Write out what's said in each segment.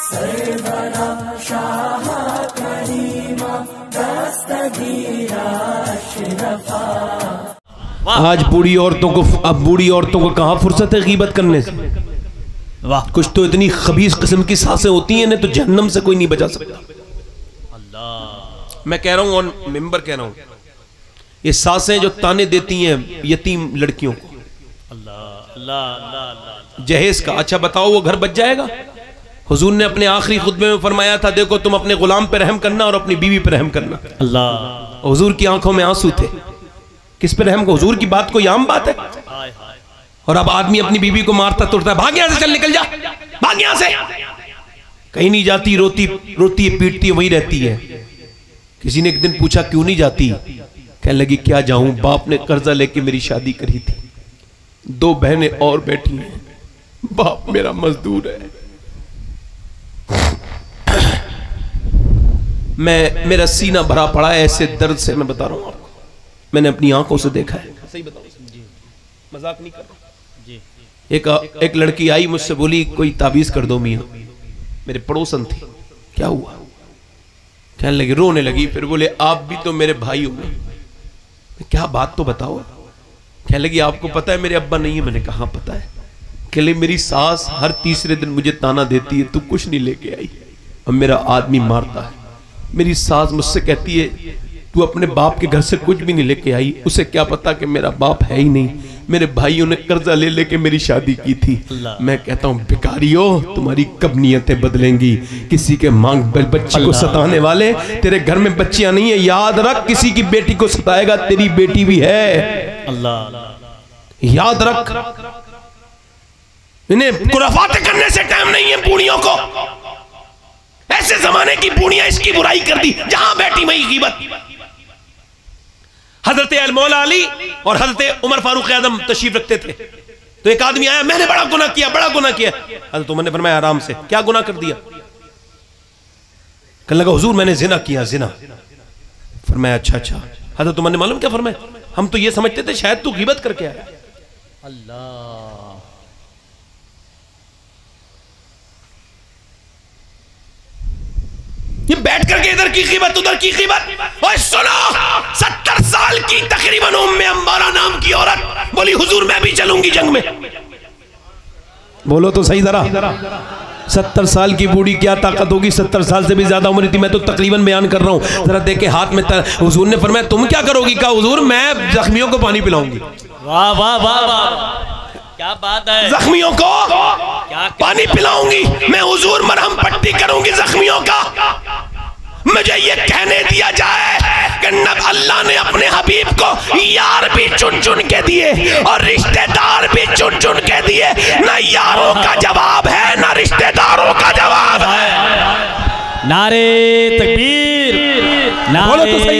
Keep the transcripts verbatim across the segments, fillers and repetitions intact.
सरवरा शाह करीमा दस्तगीरा अशरफा। आज बूढ़ी औरतों को अब बूढ़ी औरतों को कहाँ फुर्सत है गीबत करने से। वाह, कुछ तो इतनी खबीस किस्म की सांसें होती हैं ना, तो जहन्नम से कोई नहीं बचा सकता। अल्लाह, मैं कह रहा हूँ और मिंबर कह रहा हूँ, ये सांसें जो ताने देती हैं यतीम लड़कियों को, अल्लाह अल्लाह अल्लाह जहेज का। अच्छा बताओ वो घर बच जाएगा? हुजूर ने अपने आखिरी खुतबे में फरमाया था, देखो तुम अपने गुलाम पे रहम करना और अपनी बीवी पे रहम करना। अल्लाह, हुजूर की आंखों में आंसू थे। किस पे रहम को? हुजूर की बात कोई आम बात है? और अब आदमी अपनी बीवी को मारता तोड़ता है, भाग यहां से, चल निकल जा, भाग यहां से। कहीं नहीं जाती, रोती रोती है, पीटती है, वहीं रहती है। किसी ने एक दिन पूछा क्यों नहीं जाती? कहने लगी क्या जाऊं, बाप ने कर्जा लेके मेरी शादी करी थी, दो बहनें और बैठी हैं, बाप मेरा मजदूर है। मैं मेरा सीना भरा पड़ा है ऐसे दर्द से, मैं बता रहा हूं आपको, मैंने अपनी आंखों से देखा है, सही बताऊं, मजाक नहीं कर रहा। एक एक लड़की आई मुझसे, बोली कोई ताबीज कर दो मियाँ। मेरे पड़ोसन थी। क्या हुआ? कहने लगी, रोने लगी, फिर बोले आप भी तो मेरे भाई हो। क्या बात तो बताओ। कहने लगी आपको पता है मेरे अब्बा नहीं है। मैंने कहा पता है। कहले मेरी सास हर तीसरे दिन मुझे ताना देती है, तू कुछ नहीं लेके आई और मेरा आदमी मारता है। मेरी सास मुझसे कहती है तू अपने बाप के घर से कुछ भी नहीं लेके आई, उसे क्या पता कि मेरा बाप है ही नहीं, मेरे भाइयों ने कर्जा ले लेके मेरी शादी की थी। मैं कहता हूँ भिखारियों, तुम्हारी कब नियतें बदलेंगी? किसी के मांग बच्ची को सताने वाले, तेरे घर में बच्चियां नहीं है, याद रख किसी की बेटी को सताएगा, तेरी बेटी भी है। अल्लाह, याद रख। इन्हें खुराफाते करने से टाइम नहीं है बूढ़ियों को। ऐसे जमाने की बूढ़ियां इसकी बुराई कर दी, जहां बैठी वहीं गीबत। हजरत अल मौला अली और हजरत उमर फारूक आजम तशरीफ रखते थे, तो एक आदमी आया, मैंने बड़ा गुनाह किया, बड़ा गुनाह किया। हजरत उमर ने फरमाया आराम से, क्या गुनाह कर दिया? कहने लगा हुजूर मैंने जिना किया, जिना। फरमाया अच्छा अच्छा। हजरत उमर ने मालूम क्या फरमाया? हम तो ये समझते थे शायद तू गिबत करके आया। अल्लाह, ये बैठ करके इधर की कीमत उधर की कीमत। और सुनो, सत्तर साल की तकरीबन उम्मे अम्मारा नाम की औरत बोली हुजूर मैं भी चलूंगी जंग में। बोलो तो सही जरा, सत्तर साल की बूढ़ी क्या ताकत होगी? सत्तर साल से भी ज्यादा उम्र थी, मैं तो तकरीबन बयान कर रहा हूँ। जरा देखे हाथ में तर... हुजूर ने फरमाया तुम क्या करोगी? कहा हुजूर मैं जख्मियों को पानी पिलाऊंगी। वाह वाह वाह वाह, क्या बात है। जख्मियों को क्या पानी पिलाऊंगी मैं, हुजूर मरहम पट्टी करूंगी जख्मियों का। मुझे ये कहने दिया जाए कि नब अल्लाह ने अपने हबीब को यार भी चुन चुन के दिए और रिश्तेदार भी चुन चुन के दिए। ना यारों का जवाब है ना रिश्तेदारों का जवाब है। नारे तकबीर, नारे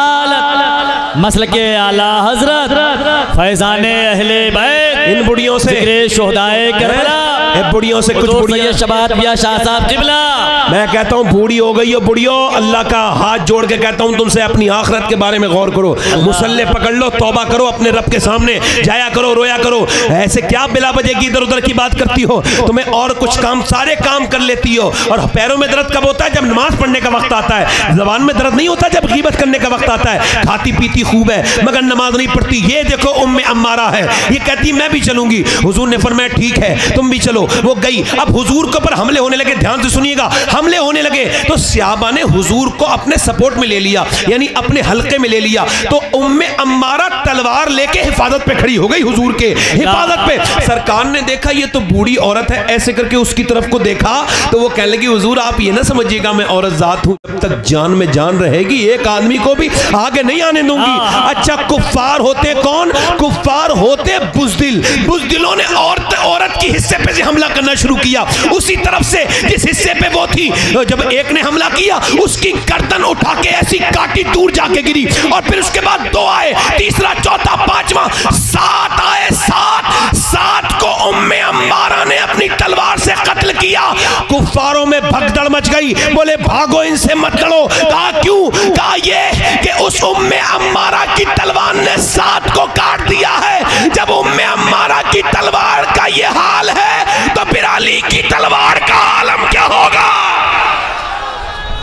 रिसालत, मसलके आला हजरत, फैजाने अहले बैत। इन बुढ़ियों से शोहदाए करबला, बुढ़ियों से कुछ बुढ़ियां शबात बिया शाह साहब किबला। मैं कहता हूँ बूढ़ी हो गई हो बुढ़ियों, अल्लाह का हाथ जोड़ के कहता हूँ तुमसे अपनी आखिरत के बारे में गौर करो। मुसल्ले पकड़ लो, तौबा करो, अपने रब के सामने जाया करो, रोया करो। ऐसे क्या बिला बजे की इधर उधर की बात करती हो? तुम्हें और कुछ काम, सारे काम कर लेती हो। और पैरों में दर्द कब होता है? जब नमाज पढ़ने का वक्त आता है। जबान में दर्द नहीं होता जब गीबत करने का वक्त आता है। खाती पीती खूब है मगर नमाज नहीं पढ़ती। ये देखो उम्मे अम्मारा है, ये कहती मैं भी चलूंगी। हुजूर ने फरमाया ठीक है तुम भी चलो। वो गई। अब हुजूर के ऊपर हमले होने लगे, ध्यान से सुनिएगा। हमले होने लगे तो सहाबा ने हुजूर को अपने सपोर्ट में ले लिया, यानी अपने हल्के में ले लिया। तो उम्मे अम्मारा तलवार लेके हिफाजत पे खड़ी हो गई, हुजूर के हिफाजत पे। सरकार ने देखा ये तो बूढ़ी औरत है, ऐसे करके उसकी तरफ को देखा तो वो कहने लगी हुजूर आप ये ना समझिएगा मैं औरत जात हूं, जब तक जान में जान रहेगी एक आदमी को भी आगे नहीं आने दूंगी। अच्छा कुफ्फार होते कौन? कुफ्फार होते बुज़दिल। बुज़दिलों ने औरत औरत की हिस्से पे से हमला करना शुरू किया, उसी तरफ से जिस हिस्से पे वो थी। जब एक ने हमला किया उसकी गर्दन उठा के ऐसी काटी दूर जाके गिरी। और फिर उसके बाद दो आए, तीसरा चौथा पांचवा, सात आए। सात सात को उम्मे अम्मारा ने अपनी तलवार से कत्ल किया। कुफ्फारों में भगदड़ मच गई, बोले भागो इनसे मत लड़ो। कहा क्यों? कहा ये कि उस उम्मे अम्मारा की तलवार ने सात को काट दिया है। जब उम्मे अम्मारा की तलवार का ये हाल है तो फिर अली की तलवार का आलम क्या होगा?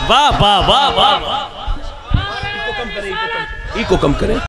वाह वाह वाह वाह इको कम करें